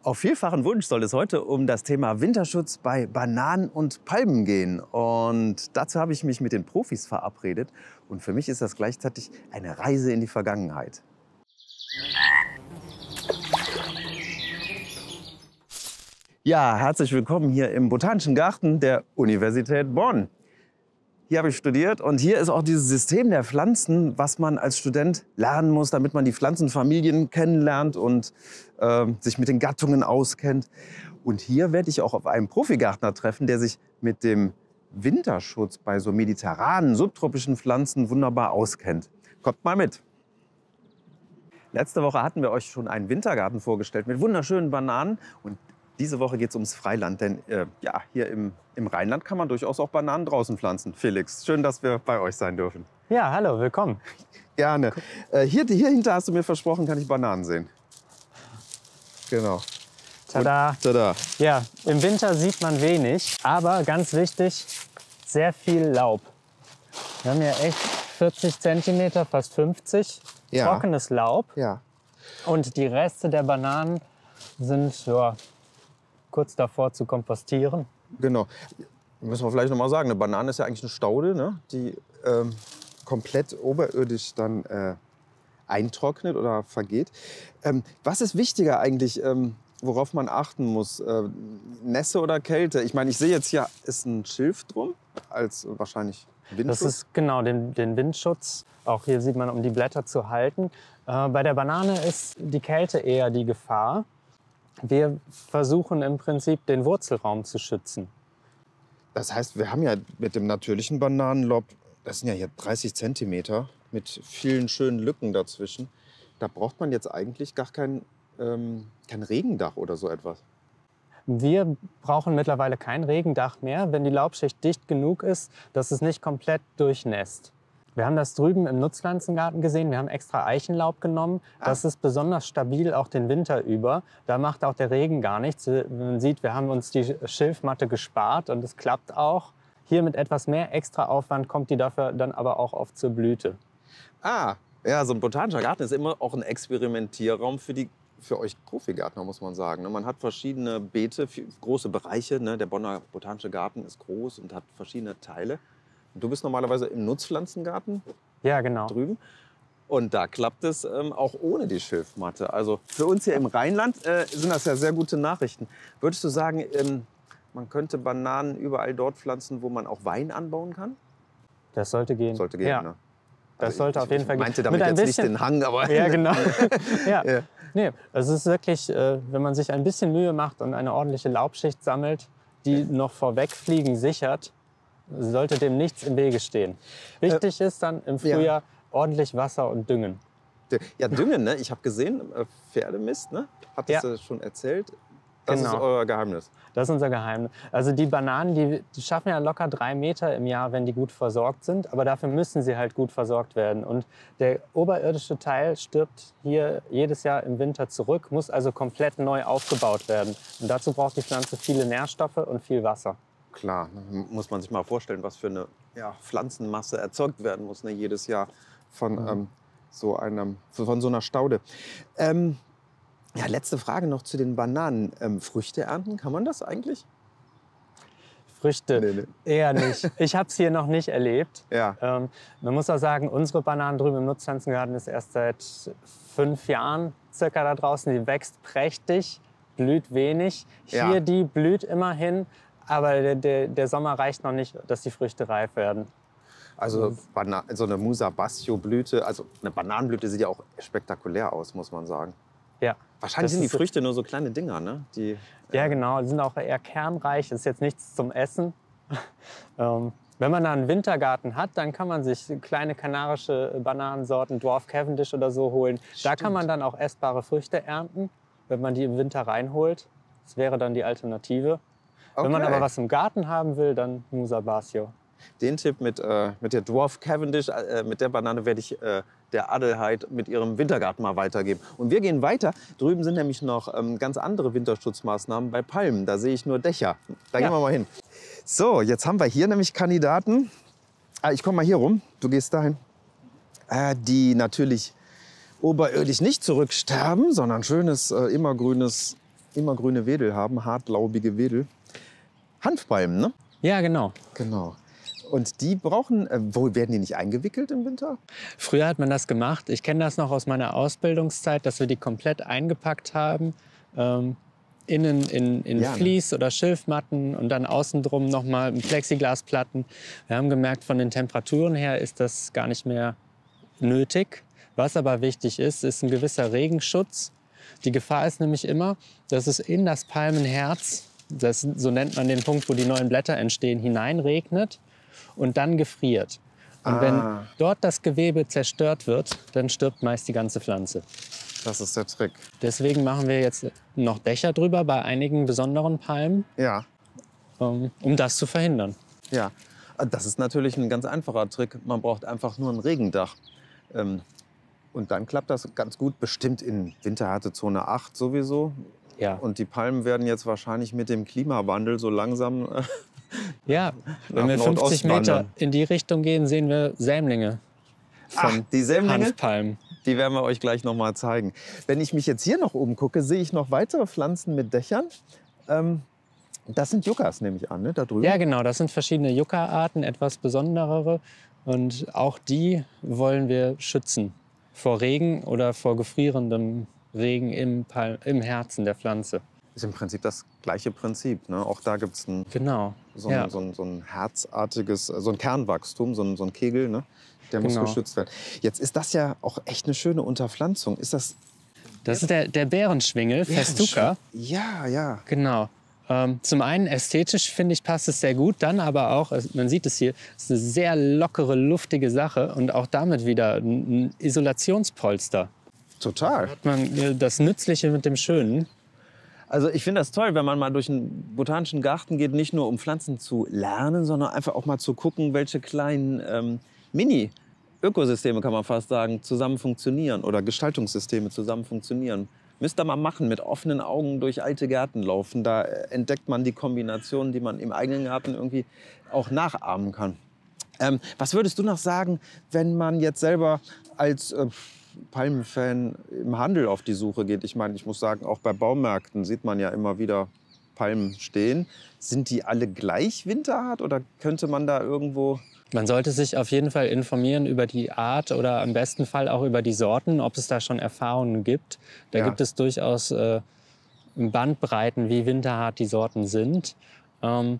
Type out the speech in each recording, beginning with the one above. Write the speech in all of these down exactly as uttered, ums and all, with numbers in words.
Auf vielfachen Wunsch soll es heute um das Thema Winterschutz bei Bananen und Palmen gehen. Und dazu habe ich mich mit den Profis verabredet. Und für mich ist das gleichzeitig eine Reise in die Vergangenheit. Ja, herzlich willkommen hier im Botanischen Garten der Universität Bonn. Hier habe ich studiert und hier ist auch dieses System der Pflanzen, was man als Student lernen muss, damit man die Pflanzenfamilien kennenlernt und äh, sich mit den Gattungen auskennt. Und hier werde ich auch auf einen Profigärtner treffen, der sich mit dem Winterschutz bei so mediterranen, subtropischen Pflanzen wunderbar auskennt. Kommt mal mit. Letzte Woche hatten wir euch schon einen Wintergarten vorgestellt mit wunderschönen Bananen. Und diese Woche geht es ums Freiland, denn äh, ja, hier im, im Rheinland kann man durchaus auch Bananen draußen pflanzen. Felix, schön, dass wir bei euch sein dürfen. Ja, hallo, willkommen. Gerne. Äh, hier, hier hinter hast du mir versprochen, kann ich Bananen sehen. Genau. Tada. Und, tada. Ja, im Winter sieht man wenig, aber ganz wichtig, sehr viel Laub. Wir haben ja echt vierzig Zentimeter, fast fünfzig, Ja. trockenes Laub. Ja. Und die Reste der Bananen sind ja, kurz davor zu kompostieren. Genau. Müssen wir vielleicht noch mal sagen, eine Banane ist ja eigentlich eine Staude, ne? Die ähm, komplett oberirdisch dann äh, eintrocknet oder vergeht. Ähm, was ist wichtiger eigentlich, ähm, worauf man achten muss? Äh, Nässe oder Kälte? Ich meine, ich sehe jetzt hier ist ein Schilf drum, als wahrscheinlich Windschutz. Das ist genau den, den Windschutz. Auch hier sieht man, um die Blätter zu halten. Äh, bei der Banane ist die Kälte eher die Gefahr. Wir versuchen im Prinzip, den Wurzelraum zu schützen. Das heißt, wir haben ja mit dem natürlichen Bananenlob, das sind ja hier dreißig Zentimeter mit vielen schönen Lücken dazwischen. Da braucht man jetzt eigentlich gar kein, ähm, kein Regendach oder so etwas. Wir brauchen mittlerweile kein Regendach mehr, wenn die Laubschicht dicht genug ist, dass es nicht komplett durchnässt. Wir haben das drüben im Nutzpflanzengarten gesehen. Wir haben extra Eichenlaub genommen. Das ist besonders stabil auch den Winter über. Da macht auch der Regen gar nichts. Man sieht, wir haben uns die Schilfmatte gespart und es klappt auch. Hier mit etwas mehr Extraaufwand kommt die dafür dann aber auch oft zur Blüte. Ah, ja, so ein botanischer Garten ist immer auch ein Experimentierraum für, die, für euch Profigärtner, muss man sagen. Man hat verschiedene Beete, große Bereiche. Der Bonner Botanische Garten ist groß und hat verschiedene Teile. Du bist normalerweise im Nutzpflanzengarten Ja, genau. drüben. Und da klappt es ähm, auch ohne die Schilfmatte. Also für uns hier im Rheinland äh, sind das ja sehr gute Nachrichten. Würdest du sagen, ähm, man könnte Bananen überall dort pflanzen, wo man auch Wein anbauen kann? Das sollte gehen. Sollte gehen, ja. ne? Das Also sollte ich, auf jeden ich Fall gehen. meinte damit Mit ein jetzt bisschen, nicht den Hang, aber... Ja, genau. ja. Ja. Nee, es ist wirklich, äh, wenn man sich ein bisschen Mühe macht und eine ordentliche Laubschicht sammelt, die noch vor Wegfliegen sichert, sollte dem nichts im Wege stehen. Wichtig äh, ist dann im Frühjahr ja. ordentlich Wasser und Düngen. Ja, Düngen, ne? Ich habe gesehen, Pferdemist, ne? Hattest ja. du schon erzählt? Das genau. ist euer Geheimnis. Das ist unser Geheimnis. Also die Bananen, die, die schaffen ja locker drei Meter im Jahr, wenn die gut versorgt sind. Aber dafür müssen sie halt gut versorgt werden. Und der oberirdische Teil stirbt hier jedes Jahr im Winter zurück, muss also komplett neu aufgebaut werden. Und dazu braucht die Pflanze viele Nährstoffe und viel Wasser. Klar, muss man sich mal vorstellen, was für eine ja, Pflanzenmasse erzeugt werden muss, ne, jedes Jahr von, mhm. ähm, so einem, von so einer Staude. Ähm, ja, letzte Frage noch zu den Bananen. Ähm, Früchte ernten, kann man das eigentlich? Früchte nee, nee. eher nicht. Ich habe es hier noch nicht erlebt. Ja. Ähm, man muss auch sagen, unsere Bananen drüben im Nutzpflanzengarten ist erst seit fünf Jahren circa da draußen. Die wächst prächtig, blüht wenig. Hier ja. die blüht immerhin. Aber der, der, der Sommer reicht noch nicht, dass die Früchte reif werden. Also so eine Musa Bassio Blüte, also eine Bananenblüte sieht ja auch spektakulär aus, muss man sagen. Ja. Wahrscheinlich sind die Früchte nur so kleine Dinger, ne? Die, ja, äh genau. Die sind auch eher kernreich. Das ist jetzt nichts zum Essen. ähm, wenn man da einen Wintergarten hat, dann kann man sich kleine kanarische Bananensorten, Dwarf Cavendish oder so holen. Stimmt. Da kann man dann auch essbare Früchte ernten, wenn man die im Winter reinholt. Das wäre dann die Alternative. Okay. Wenn man aber was im Garten haben will, dann Musa Bassio. Den Tipp mit, äh, mit der Dwarf Cavendish, äh, mit der Banane werde ich äh, der Adelheid mit ihrem Wintergarten mal weitergeben. Und wir gehen weiter. Drüben sind nämlich noch ähm, ganz andere Winterschutzmaßnahmen bei Palmen. Da sehe ich nur Dächer. Da ja. gehen wir mal hin. So, jetzt haben wir hier nämlich Kandidaten. Ah, ich komme mal hier rum. Du gehst dahin. Äh, die natürlich oberirdisch nicht zurücksterben, sondern schönes, äh, immergrünes immergrüne Wedel haben, hartlaubige Wedel. Hanfpalmen, ne? Ja, genau. Genau. Und die brauchen, äh, wo werden die nicht eingewickelt im Winter? Früher hat man das gemacht. Ich kenne das noch aus meiner Ausbildungszeit, dass wir die komplett eingepackt haben. Ähm, innen in, in Ja, ne? Vlies oder Schilfmatten und dann außen drum nochmal Plexiglasplatten. Wir haben gemerkt, von den Temperaturen her ist das gar nicht mehr nötig. Was aber wichtig ist, ist ein gewisser Regenschutz. Die Gefahr ist nämlich immer, dass es in das Palmenherz, das, so nennt man den Punkt, wo die neuen Blätter entstehen, hineinregnet und dann gefriert. Und Ah. wenn dort das Gewebe zerstört wird, dann stirbt meist die ganze Pflanze. Das ist der Trick. Deswegen machen wir jetzt noch Dächer drüber bei einigen besonderen Palmen, Ja, um, um das zu verhindern. ja. Das ist natürlich ein ganz einfacher Trick. Man braucht einfach nur ein Regendach. Ähm, und dann klappt das ganz gut, bestimmt in Winterhärtezone acht sowieso. Ja, Und die Palmen werden jetzt wahrscheinlich mit dem Klimawandel so langsam äh, ja. wenn nach wir Nordost fünfzig Meter wandern. in die Richtung gehen, sehen wir Sämlinge Ach, von die Sämlinge, Hanfpalmen. die werden wir euch gleich noch mal zeigen. Wenn ich mich jetzt hier noch oben gucke, sehe ich noch weitere Pflanzen mit Dächern. Ähm, das sind Yuccas, nehme ich an, ne? Da drüben. Ja, genau. Das sind verschiedene Yucca-Arten, etwas besonderere. Und auch die wollen wir schützen vor Regen oder vor gefrierendem Regen im, Pal im Herzen der Pflanze. Ist im Prinzip das gleiche Prinzip. Ne? Auch da gibt es ein, Genau. so, ein, Ja. so, ein, so ein herzartiges, so ein Kernwachstum, so ein, so ein Kegel. Ne? Der muss Genau. geschützt werden. Jetzt ist das ja auch echt eine schöne Unterpflanzung. Ist das... Das ist der, der Bärenschwingel, Festuca. Ja, ja. Genau. Ähm, zum einen ästhetisch, finde ich, passt es sehr gut. Dann aber auch, also man sieht es hier, es ist eine sehr lockere, luftige Sache. Und auch damit wieder ein ein Isolationspolster. Total. Hat man äh, das Nützliche mit dem Schönen. Also ich finde das toll, wenn man mal durch einen botanischen Garten geht, nicht nur um Pflanzen zu lernen, sondern einfach auch mal zu gucken, welche kleinen ähm, Mini-Ökosysteme, kann man fast sagen, zusammen funktionieren oder Gestaltungssysteme zusammen funktionieren. Müsst ihr mal machen, mit offenen Augen durch alte Gärten laufen. Da äh, entdeckt man die Kombinationen, die man im eigenen Garten irgendwie auch nachahmen kann. Ähm, was würdest du noch sagen, wenn man jetzt selber als äh, Palmenfan im Handel auf die Suche geht? Ich meine, ich muss sagen, auch bei Baumärkten sieht man ja immer wieder Palmen stehen. Sind die alle gleich winterhart oder könnte man da irgendwo... Man sollte sich auf jeden Fall informieren über die Art oder im besten Fall auch über die Sorten, ob es da schon Erfahrungen gibt. Da Ja. gibt es durchaus äh, Bandbreiten, wie winterhart die Sorten sind. Ähm,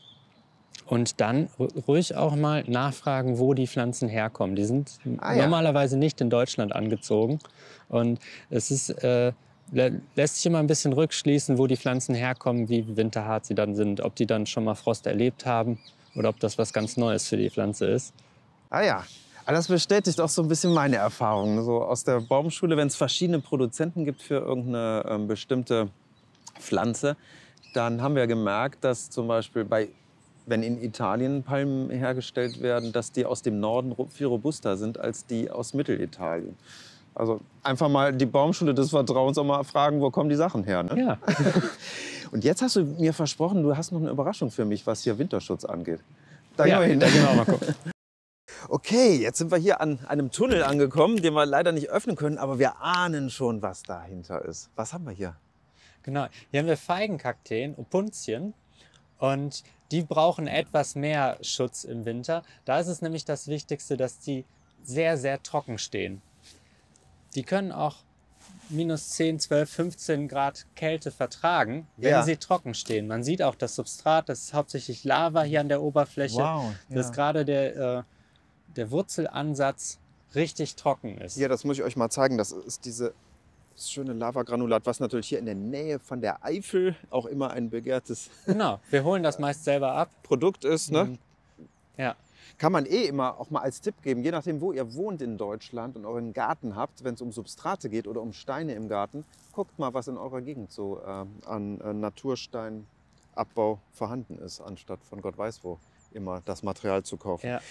und dann ru- ruhig auch mal nachfragen, wo die Pflanzen herkommen. Die sind Ah, ja. normalerweise nicht in Deutschland angezogen. Und es ist, äh, lä- lässt sich immer ein bisschen rückschließen, wo die Pflanzen herkommen, wie winterhart sie dann sind. Ob die dann schon mal Frost erlebt haben oder ob das was ganz Neues für die Pflanze ist. Ah ja, aber das bestätigt auch so ein bisschen meine Erfahrungen. So aus der Baumschule, wenn es verschiedene Produzenten gibt für irgendeine ähm, bestimmte Pflanze, dann haben wir gemerkt, dass zum Beispiel bei, wenn in Italien Palmen hergestellt werden, dass die aus dem Norden ro- viel robuster sind als die aus Mittelitalien. Also einfach mal die Baumschule des Vertrauens auch mal fragen, wo kommen die Sachen her. Ne? Ja. Und jetzt hast du mir versprochen, du hast noch eine Überraschung für mich, was hier Winterschutz angeht. Da Ja, gehen wir da hin. gehen wir auch mal gucken. Okay, jetzt sind wir hier an einem Tunnel angekommen, den wir leider nicht öffnen können, aber wir ahnen schon, was dahinter ist. Was haben wir hier? Genau. Hier haben wir Feigenkakteen, Opuntien. Und die brauchen etwas mehr Schutz im Winter. Da ist es nämlich das Wichtigste, dass die sehr, sehr trocken stehen. Die können auch minus zehn, zwölf, fünfzehn Grad Kälte vertragen, wenn Ja. sie trocken stehen. Man sieht auch das Substrat, das ist hauptsächlich Lava hier an der Oberfläche. Wow, Dass ja. gerade der, äh, der Wurzelansatz richtig trocken ist. Ja, das muss ich euch mal zeigen. Das ist diese das schöne Lavagranulat, was natürlich hier in der Nähe von der Eifel auch immer ein begehrtes Genau, wir holen das meist selber ab. Produkt ist. Ne? Mhm. Ja. Kann man eh immer auch mal als Tipp geben, je nachdem, wo ihr wohnt in Deutschland und euren Garten habt, wenn es um Substrate geht oder um Steine im Garten, guckt mal, was in eurer Gegend so ähm, an äh, Natursteinabbau vorhanden ist, anstatt von Gott weiß wo immer das Material zu kaufen. Ja.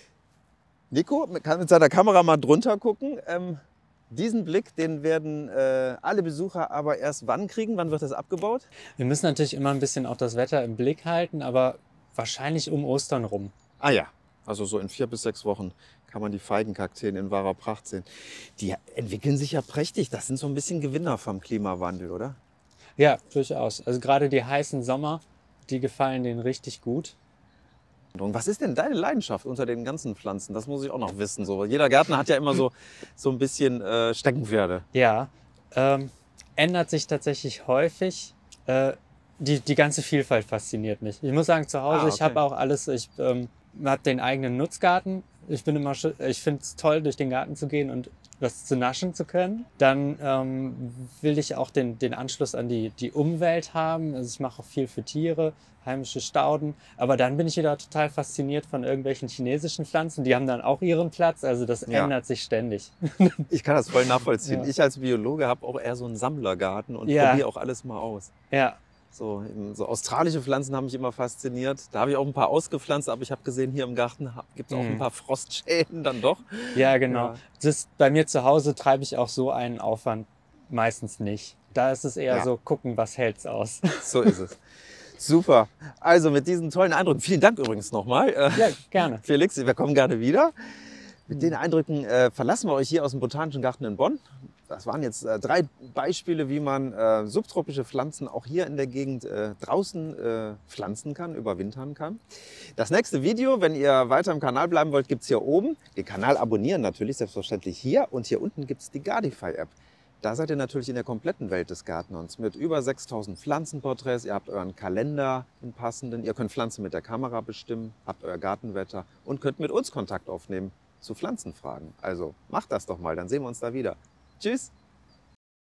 Nico kann mit seiner Kamera mal drunter gucken. Ähm, diesen Blick, den werden äh, alle Besucher aber erst wann kriegen? Wann wird das abgebaut? Wir müssen natürlich immer ein bisschen auch das Wetter im Blick halten, aber wahrscheinlich um Ostern rum. Ah ja, also so in vier bis sechs Wochen kann man die Feigenkakteen in wahrer Pracht sehen. Die entwickeln sich ja prächtig. Das sind so ein bisschen Gewinner vom Klimawandel, oder? Ja, durchaus. Also gerade die heißen Sommer, die gefallen denen richtig gut. Und was ist denn deine Leidenschaft unter den ganzen Pflanzen? Das muss ich auch noch wissen. So, jeder Gärtner hat ja immer so, so ein bisschen äh, Steckenpferde. Ja, ähm, ändert sich tatsächlich häufig. Äh, die, die ganze Vielfalt fasziniert mich. Ich muss sagen, zu Hause, Ah, ich okay. habe auch alles, ich ähm, habe den eigenen Nutzgarten. Ich bin immer, sch- ich finde es toll, durch den Garten zu gehen und was zu naschen zu können. Dann ähm, will ich auch den, den Anschluss an die, die Umwelt haben. Also ich mache auch viel für Tiere, heimische Stauden. Aber dann bin ich wieder total fasziniert von irgendwelchen chinesischen Pflanzen. Die haben dann auch ihren Platz. Also das Ja. ändert sich ständig. Ich kann das voll nachvollziehen. Ja. Ich als Biologe habe auch eher so einen Sammlergarten und Ja. probiere auch alles mal aus. Ja, So, eben so australische Pflanzen haben mich immer fasziniert. Da habe ich auch ein paar ausgepflanzt, aber ich habe gesehen, hier im Garten gibt es auch Mhm. ein paar Frostschäden dann doch. ja, genau. Ja. Das, bei mir zu Hause treibe ich auch so einen Aufwand meistens nicht. Da ist es eher Ja. so, gucken, was hält's aus. So ist es. Super. Also mit diesen tollen Eindrücken, vielen Dank übrigens nochmal. Äh, Ja, gerne. Felix, wir kommen gerne wieder. Mit den Eindrücken äh, verlassen wir euch hier aus dem Botanischen Garten in Bonn. Das waren jetzt äh, drei Beispiele, wie man äh, subtropische Pflanzen auch hier in der Gegend äh, draußen äh, pflanzen kann, überwintern kann. Das nächste Video, wenn ihr weiter im Kanal bleiben wollt, gibt es hier oben. Den Kanal abonnieren natürlich, selbstverständlich hier. Und hier unten gibt es die Gardify-App. Da seid ihr natürlich in der kompletten Welt des Gärtnerns mit über sechstausend Pflanzenporträts. Ihr habt euren Kalender, den passenden. Ihr könnt Pflanzen mit der Kamera bestimmen, habt euer Gartenwetter und könnt mit uns Kontakt aufnehmen zu Pflanzenfragen. Also macht das doch mal, dann sehen wir uns da wieder. Tschüss!